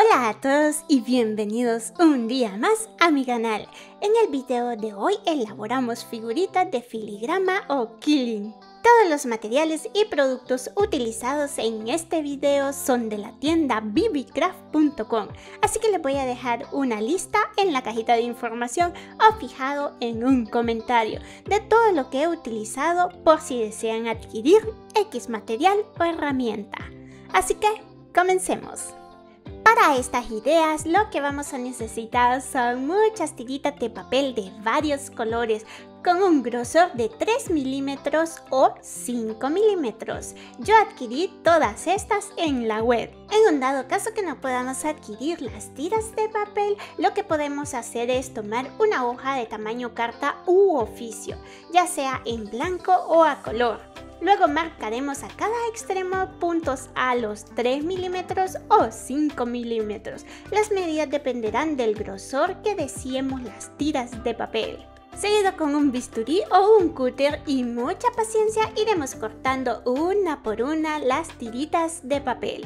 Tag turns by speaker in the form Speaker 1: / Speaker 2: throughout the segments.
Speaker 1: Hola a todos y bienvenidos un día más a mi canal. En el video de hoy elaboramos figuritas de filigrama o quilling. Todos los materiales y productos utilizados en este video son de la tienda bbcraft.com, así que les voy a dejar una lista en la cajita de información o fijado en un comentario de todo lo que he utilizado por si desean adquirir X material o herramienta. Así que comencemos. Para estas ideas lo que vamos a necesitar son muchas tiritas de papel de varios colores con un grosor de 3 milímetros o 5 milímetros. Yo adquirí todas estas en la web. En un dado caso que no podamos adquirir las tiras de papel, lo que podemos hacer es tomar una hoja de tamaño carta u oficio, ya sea en blanco o a color. Luego marcaremos a cada extremo puntos a los 3 milímetros o 5 milímetros. Las medidas dependerán del grosor que deseemos las tiras de papel. Seguido con un bisturí o un cúter y mucha paciencia iremos cortando una por una las tiritas de papel.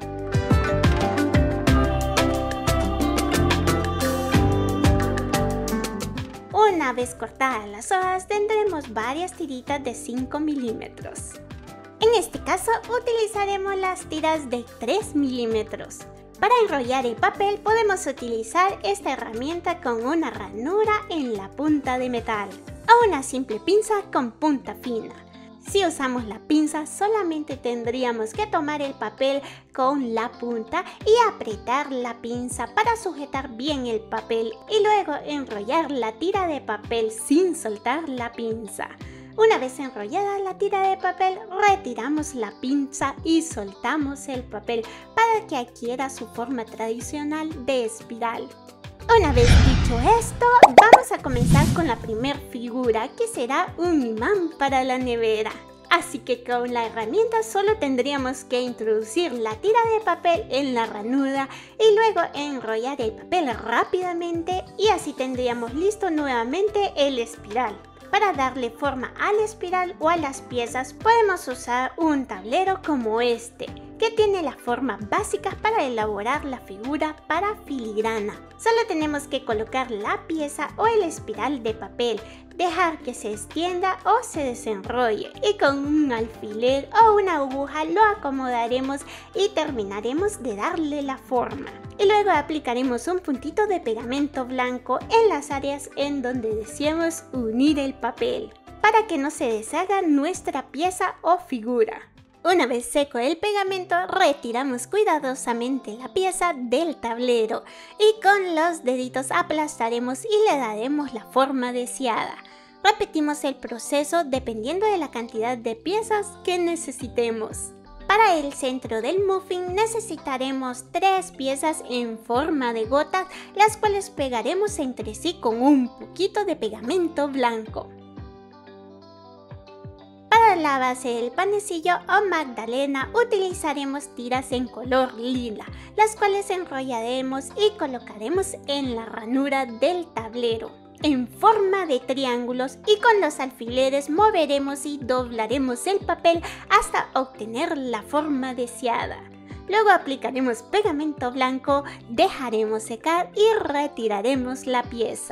Speaker 1: Una vez cortadas las hojas tendremos varias tiritas de 5 milímetros. En este caso utilizaremos las tiras de 3 milímetros. Para enrollar el papel podemos utilizar esta herramienta con una ranura en la punta de metal o una simple pinza con punta fina. Si usamos la pinza solamente tendríamos que tomar el papel con la punta y apretar la pinza para sujetar bien el papel y luego enrollar la tira de papel sin soltar la pinza. Una vez enrollada la tira de papel, retiramos la pinza y soltamos el papel para que adquiera su forma tradicional de espiral. Una vez dicho esto, vamos a comenzar con la primera figura, que será un imán para la nevera. Así que con la herramienta solo tendríamos que introducir la tira de papel en la ranura y luego enrollar el papel rápidamente y así tendríamos listo nuevamente el espiral. Para darle forma al espiral o a las piezas podemos usar un tablero como este, que tiene las formas básicas para elaborar la figura para filigrana. Solo tenemos que colocar la pieza o el espiral de papel, dejar que se extienda o se desenrolle y con un alfiler o una aguja lo acomodaremos y terminaremos de darle la forma. Y luego aplicaremos un puntito de pegamento blanco en las áreas en donde deseamos unir el papel, para que no se deshaga nuestra pieza o figura. Una vez seco el pegamento, retiramos cuidadosamente la pieza del tablero y con los deditos aplastaremos y le daremos la forma deseada. Repetimos el proceso dependiendo de la cantidad de piezas que necesitemos. Para el centro del muffin necesitaremos 3 piezas en forma de gotas, las cuales pegaremos entre sí con un poquito de pegamento blanco. Para la base del panecillo o magdalena utilizaremos tiras en color lila, las cuales enrollaremos y colocaremos en la ranura del tablero en forma de triángulos y con los alfileres moveremos y doblaremos el papel hasta obtener la forma deseada. Luego aplicaremos pegamento blanco, dejaremos secar y retiraremos la pieza.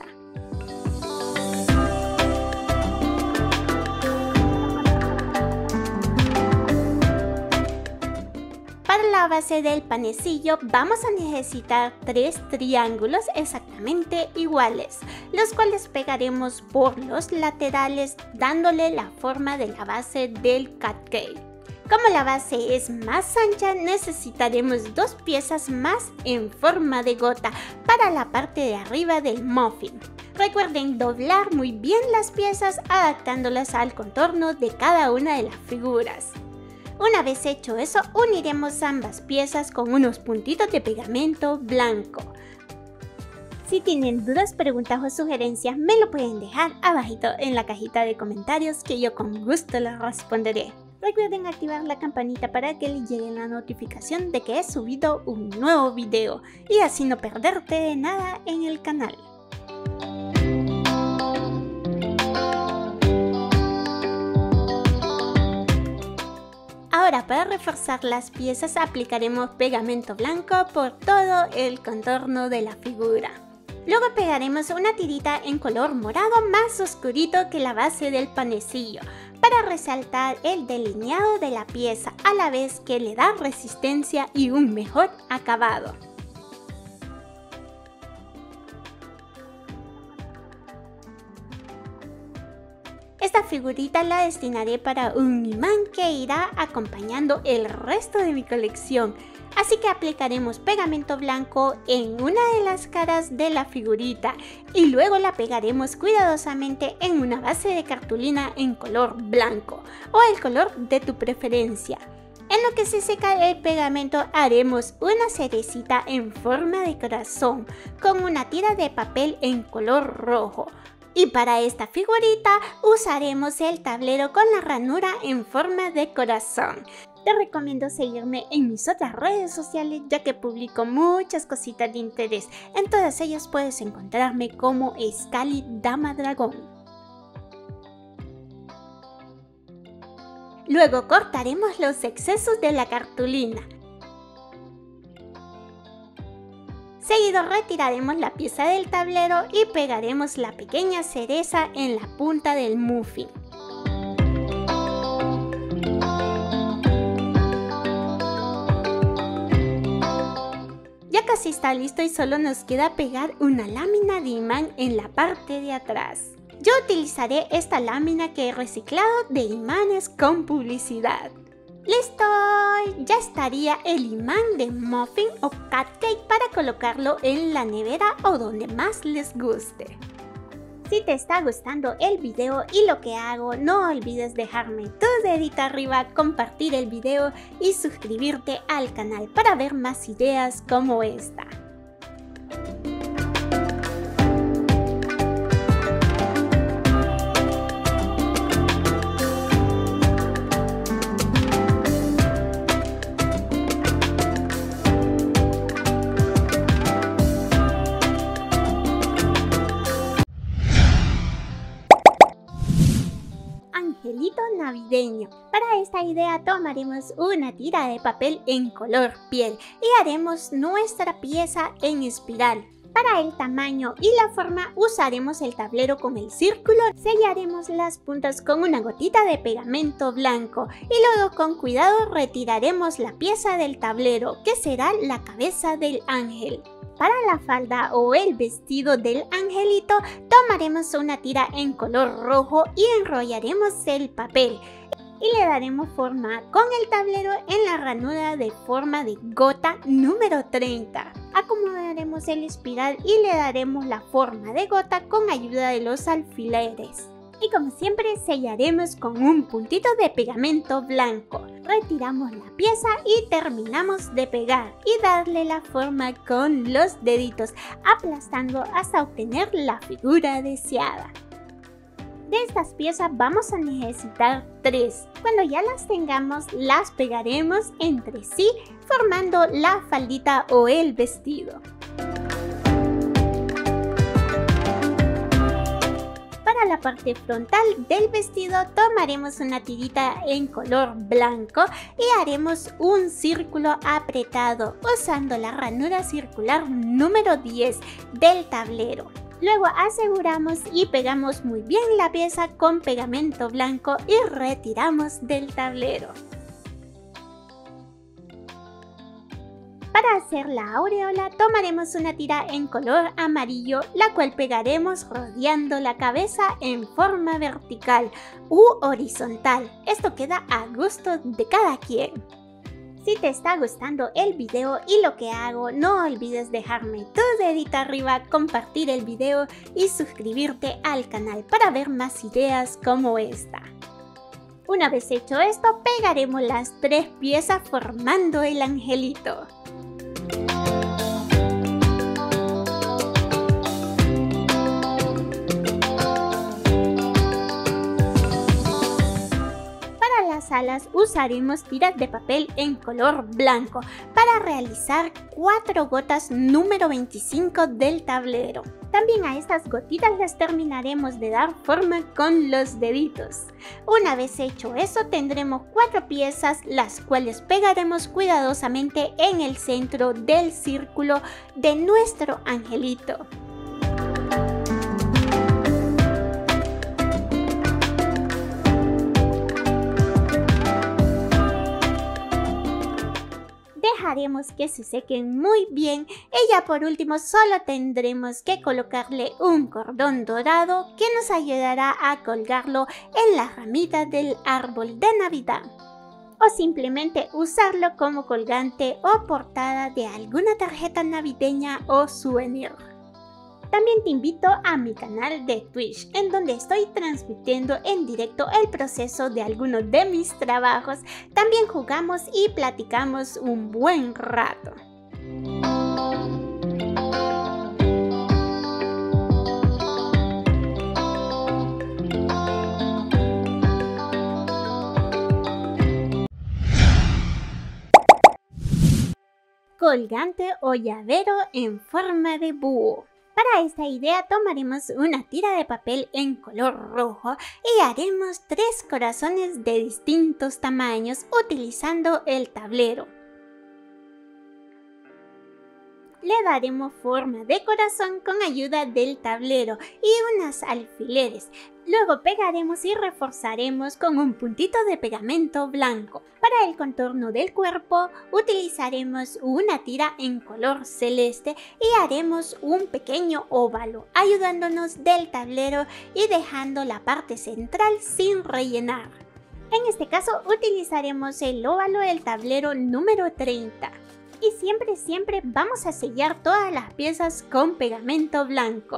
Speaker 1: Para la base del panecillo vamos a necesitar 3 triángulos exactamente iguales, los cuales pegaremos por los laterales dándole la forma de la base del cupcake. Como la base es más ancha, necesitaremos 2 piezas más en forma de gota para la parte de arriba del muffin. Recuerden doblar muy bien las piezas adaptándolas al contorno de cada una de las figuras. Una vez hecho eso, uniremos ambas piezas con unos puntitos de pegamento blanco. Si tienen dudas, preguntas o sugerencias, me lo pueden dejar abajito en la cajita de comentarios que yo con gusto les responderé. Recuerden activar la campanita para que les llegue la notificación de que he subido un nuevo video y así no perderte de nada en el canal. Ahora, para reforzar las piezas aplicaremos pegamento blanco por todo el contorno de la figura. Luego pegaremos una tirita en color morado más oscurito que la base del panecillo para resaltar el delineado de la pieza, a la vez que le da resistencia y un mejor acabado. Esta figurita la destinaré para un imán que irá acompañando el resto de mi colección, así que aplicaremos pegamento blanco en una de las caras de la figurita y luego la pegaremos cuidadosamente en una base de cartulina en color blanco o el color de tu preferencia. En lo que se seca el pegamento haremos una cerecita en forma de corazón con una tira de papel en color rojo. Y para esta figurita usaremos el tablero con la ranura en forma de corazón. Te recomiendo seguirme en mis otras redes sociales ya que publico muchas cositas de interés. En todas ellas puedes encontrarme como Scally Dama Dragón. Luego cortaremos los excesos de la cartulina. Seguido retiraremos la pieza del tablero y pegaremos la pequeña cereza en la punta del muffin. Ya casi está listo y solo nos queda pegar una lámina de imán en la parte de atrás. Yo utilizaré esta lámina que he reciclado de imanes con publicidad. ¡Listo! Ya estaría el imán de muffin o cupcake para colocarlo en la nevera o donde más les guste. Si te está gustando el video y lo que hago, no olvides dejarme tu dedito arriba, compartir el video y suscribirte al canal para ver más ideas como esta. Angelito navideño. Para esta idea tomaremos una tira de papel en color piel y haremos nuestra pieza en espiral. Para el tamaño y la forma usaremos el tablero con el círculo, sellaremos las puntas con una gotita de pegamento blanco y luego con cuidado retiraremos la pieza del tablero que será la cabeza del ángel. Para la falda o el vestido del angelito tomaremos una tira en color rojo y enrollaremos el papel y le daremos forma con el tablero en la ranura de forma de gota número 30. Acomodaremos el espiral y le daremos la forma de gota con ayuda de los alfileres. Y como siempre sellaremos con un puntito de pegamento blanco. Retiramos la pieza y terminamos de pegar y darle la forma con los deditos, aplastando hasta obtener la figura deseada. De estas piezas vamos a necesitar 3. Cuando ya las tengamos, las pegaremos entre sí, formando la faldita o el vestido. Para la parte frontal del vestido tomaremos una tirita en color blanco y haremos un círculo apretado usando la ranura circular número 10 del tablero. Luego aseguramos y pegamos muy bien la pieza con pegamento blanco y retiramos del tablero. Para hacer la aureola tomaremos una tira en color amarillo, la cual pegaremos rodeando la cabeza en forma vertical u horizontal. Esto queda a gusto de cada quien. Si te está gustando el video y lo que hago, no olvides dejarme tu dedito arriba, compartir el video y suscribirte al canal para ver más ideas como esta. Una vez hecho esto, pegaremos las 3 piezas formando el angelito. tiras usaremos tiras de papel en color blanco para realizar 4 gotas número 25 del tablero. También a estas gotitas las terminaremos de dar forma con los deditos. Una vez hecho eso, tendremos 4 piezas, las cuales pegaremos cuidadosamente en el centro del círculo de nuestro angelito. Dejaremos que se sequen muy bien y ya por último solo tendremos que colocarle un cordón dorado que nos ayudará a colgarlo en la ramita del árbol de Navidad. O simplemente usarlo como colgante o portada de alguna tarjeta navideña o souvenir. También te invito a mi canal de Twitch, en donde estoy transmitiendo en directo el proceso de algunos de mis trabajos. También jugamos y platicamos un buen rato. Colgante o llavero en forma de búho. Para esta idea tomaremos una tira de papel en color rojo y haremos 3 corazones de distintos tamaños utilizando el tablero. Le daremos forma de corazón con ayuda del tablero y unos alfileres. Luego pegaremos y reforzaremos con un puntito de pegamento blanco. Para el contorno del cuerpo utilizaremos una tira en color celeste y haremos un pequeño óvalo, ayudándonos del tablero y dejando la parte central sin rellenar. En este caso utilizaremos el óvalo del tablero número 30. Y siempre vamos a sellar todas las piezas con pegamento blanco.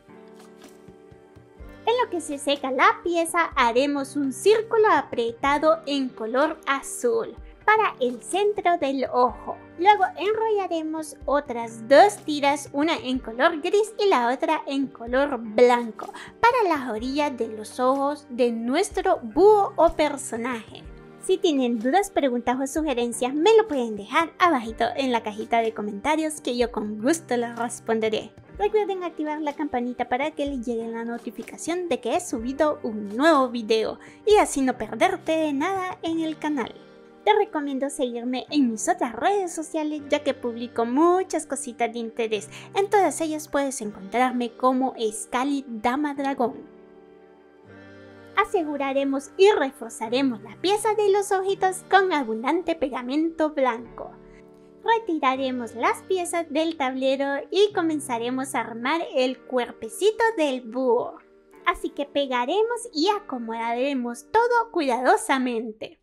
Speaker 1: En lo que se seca la pieza haremos un círculo apretado en color azul para el centro del ojo. Luego enrollaremos otras 2 tiras, una en color gris y la otra en color blanco, para las orillas de los ojos de nuestro búho o personaje. Si tienen dudas, preguntas o sugerencias, me lo pueden dejar abajito en la cajita de comentarios que yo con gusto les responderé. Recuerden activar la campanita para que les llegue la notificación de que he subido un nuevo video y así no perderte de nada en el canal. Te recomiendo seguirme en mis otras redes sociales ya que publico muchas cositas de interés. En todas ellas puedes encontrarme como Scally Dama Dragón. Aseguraremos y reforzaremos la pieza de los ojitos con abundante pegamento blanco. Retiraremos las piezas del tablero y comenzaremos a armar el cuerpecito del búho. Así que pegaremos y acomodaremos todo cuidadosamente.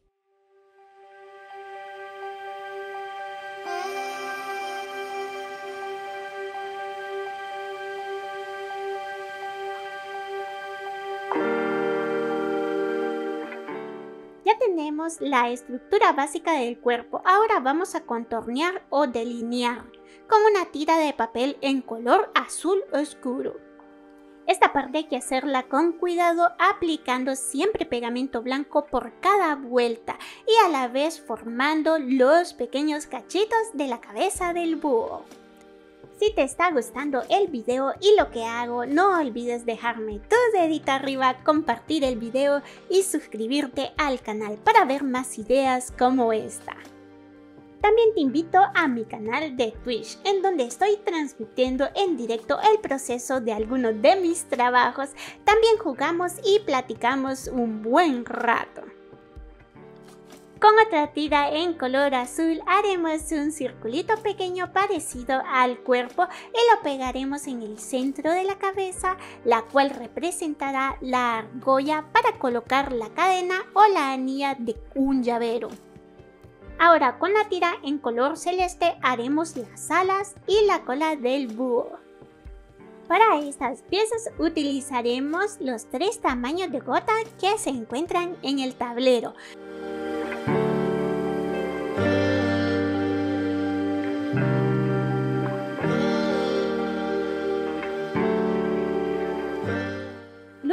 Speaker 1: Ya tenemos la estructura básica del cuerpo, ahora vamos a contornear o delinear con una tira de papel en color azul oscuro. Esta parte hay que hacerla con cuidado aplicando siempre pegamento blanco por cada vuelta y a la vez formando los pequeños cachitos de la cabeza del búho. Si te está gustando el video y lo que hago, no olvides dejarme tu dedito arriba, compartir el video y suscribirte al canal para ver más ideas como esta. También te invito a mi canal de Twitch, en donde estoy transmitiendo en directo el proceso de algunos de mis trabajos. También jugamos y platicamos un buen rato. Con otra tira en color azul haremos un circulito pequeño parecido al cuerpo y lo pegaremos en el centro de la cabeza, la cual representará la argolla para colocar la cadena o la anilla de un llavero. Ahora con la tira en color celeste haremos las alas y la cola del búho. Para estas piezas utilizaremos los 3 tamaños de gota que se encuentran en el tablero.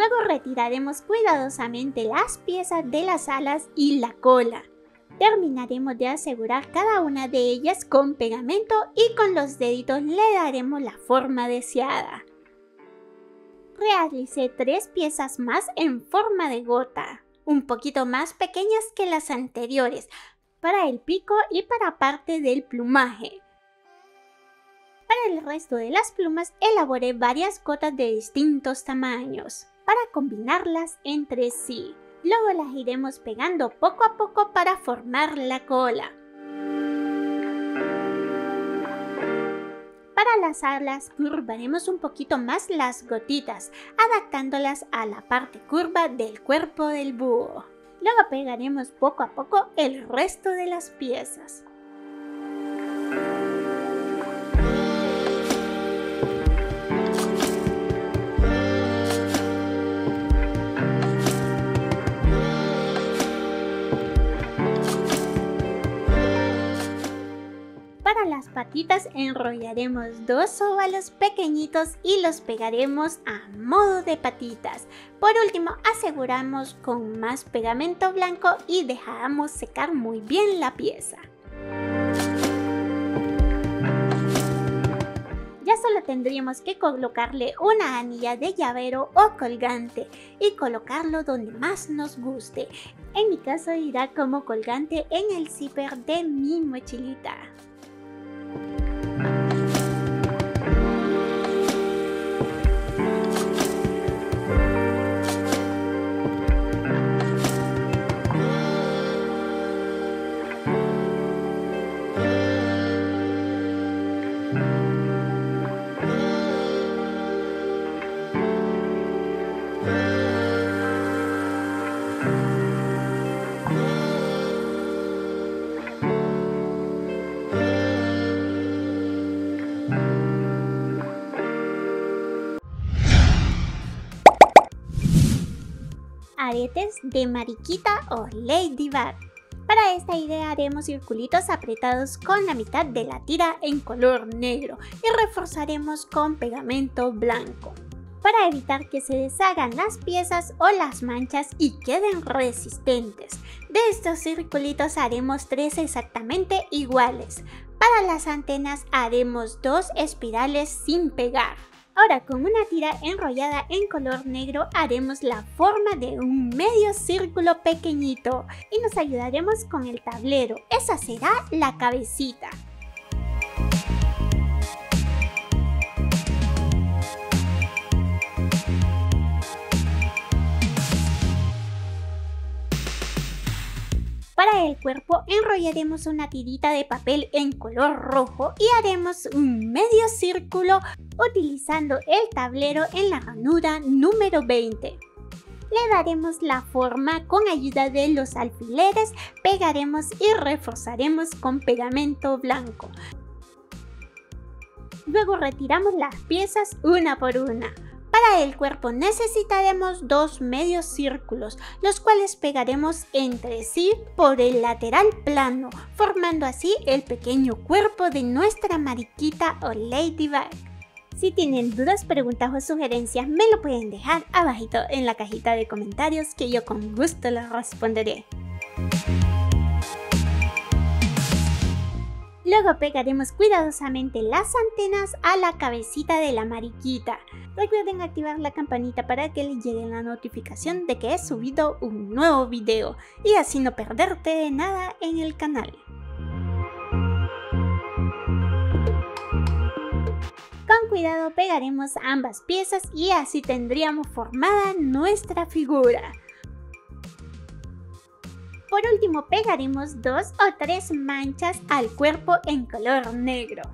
Speaker 1: Luego retiraremos cuidadosamente las piezas de las alas y la cola. Terminaremos de asegurar cada una de ellas con pegamento y con los deditos le daremos la forma deseada. Realicé 3 piezas más en forma de gota, un poquito más pequeñas que las anteriores, para el pico y para parte del plumaje. Para el resto de las plumas elaboré varias gotas de distintos tamaños, para combinarlas entre sí. Luego las iremos pegando poco a poco para formar la cola. Para las alas curvaremos un poquito más las gotitas, adaptándolas a la parte curva del cuerpo del búho. Luego pegaremos poco a poco el resto de las piezas. Para las patitas enrollaremos 2 óvalos pequeñitos y los pegaremos a modo de patitas. Por último, aseguramos con más pegamento blanco y dejamos secar muy bien la pieza. Ya solo tendríamos que colocarle una anilla de llavero o colgante y colocarlo donde más nos guste. En mi caso irá como colgante en el zipper de mi mochilita. Aretes de mariquita o ladybug. Para esta idea haremos circulitos apretados con la mitad de la tira en color negro y reforzaremos con pegamento blanco, para evitar que se deshagan las piezas o las manchas y queden resistentes. De estos circulitos haremos 3 exactamente iguales. Para las antenas haremos 2 espirales sin pegar. Ahora con una tira enrollada en color negro haremos la forma de un medio círculo pequeñito y nos ayudaremos con el tablero. Esa será la cabecita. Para el cuerpo enrollaremos una tirita de papel en color rojo y haremos un medio círculo utilizando el tablero en la ranura número 20. Le daremos la forma con ayuda de los alfileres, pegaremos y reforzaremos con pegamento blanco. Luego retiramos las piezas una por una. Para el cuerpo necesitaremos 2 medios círculos, los cuales pegaremos entre sí por el lateral plano, formando así el pequeño cuerpo de nuestra mariquita o ladybug. Si tienen dudas, preguntas o sugerencias, me lo pueden dejar abajito en la cajita de comentarios que yo con gusto les responderé. Luego pegaremos cuidadosamente las antenas a la cabecita de la mariquita. Recuerden activar la campanita para que les llegue la notificación de que he subido un nuevo video y así no perderte de nada en el canal. Con cuidado pegaremos ambas piezas y así tendríamos formada nuestra figura. Por último pegaremos 2 o 3 manchas al cuerpo en color negro.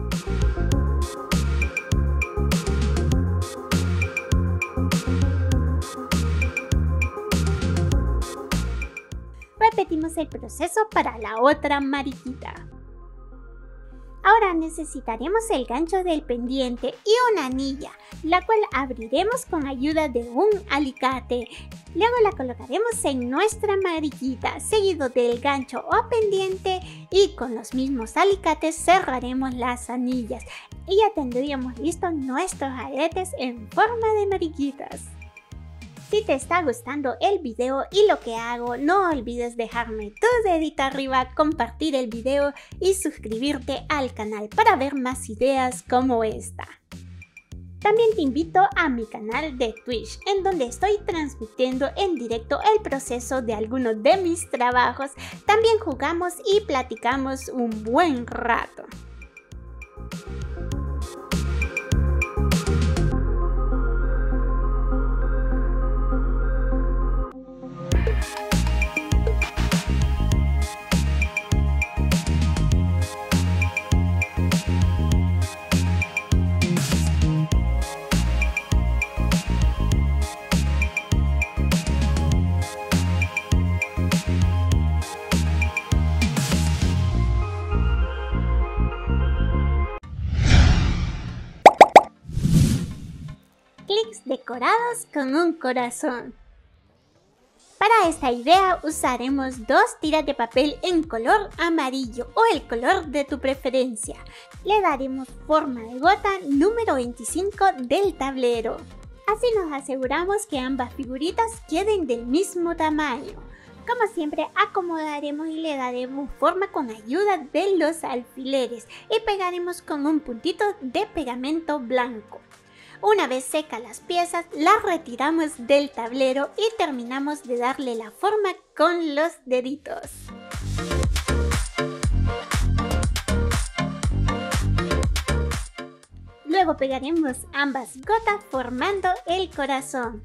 Speaker 1: Repetimos el proceso para la otra mariquita. Ahora necesitaremos el gancho del pendiente y una anilla, la cual abriremos con ayuda de un alicate. Luego la colocaremos en nuestra mariquita, seguido del gancho o pendiente, y con los mismos alicates cerraremos las anillas y ya tendríamos listos nuestros aretes en forma de mariquitas. Si te está gustando el video y lo que hago, no olvides dejarme tu dedito arriba, compartir el video y suscribirte al canal para ver más ideas como esta. También te invito a mi canal de Twitch, en donde estoy transmitiendo en directo el proceso de algunos de mis trabajos. También jugamos y platicamos un buen rato. Clics decorados con un corazón. Para esta idea usaremos 2 tiras de papel en color amarillo o el color de tu preferencia. Le daremos forma de gota número 25 del tablero. Así nos aseguramos que ambas figuritas queden del mismo tamaño. Como siempre, acomodaremos y le daremos forma con ayuda de los alfileres y pegaremos con un puntito de pegamento blanco. Una vez secas las piezas, las retiramos del tablero y terminamos de darle la forma con los deditos. Luego pegaremos ambas gotas formando el corazón.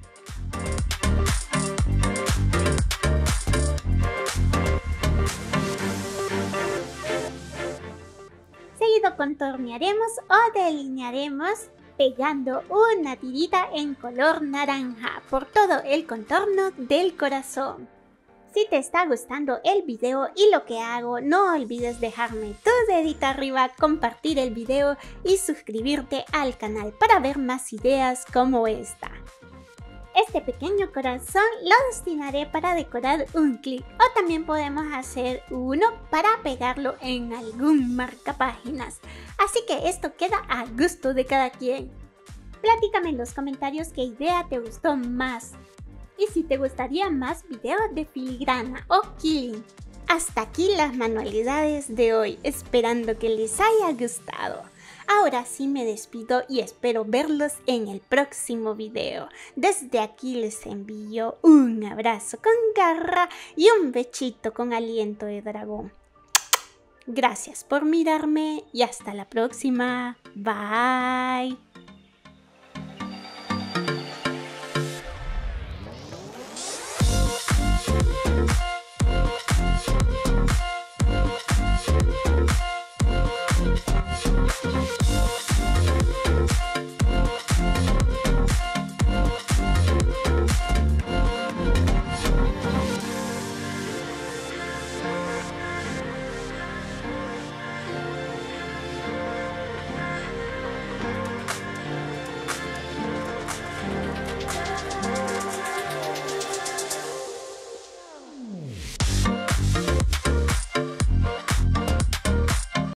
Speaker 1: Seguido contornearemos o delinearemos pegando una tirita en color naranja por todo el contorno del corazón. Si te está gustando el video y lo que hago, no olvides dejarme tu dedito arriba, compartir el video y suscribirte al canal para ver más ideas como esta. Este pequeño corazón lo destinaré para decorar un clip, o también podemos hacer uno para pegarlo en algún marcapáginas. Así que esto queda a gusto de cada quien. Platícame en los comentarios qué idea te gustó más y si te gustaría más videos de filigrana o quilling. Hasta aquí las manualidades de hoy, esperando que les haya gustado. Ahora sí me despido y espero verlos en el próximo video. Desde aquí les envío un abrazo con garra y un bechito con aliento de dragón. Gracias por mirarme y hasta la próxima. Bye.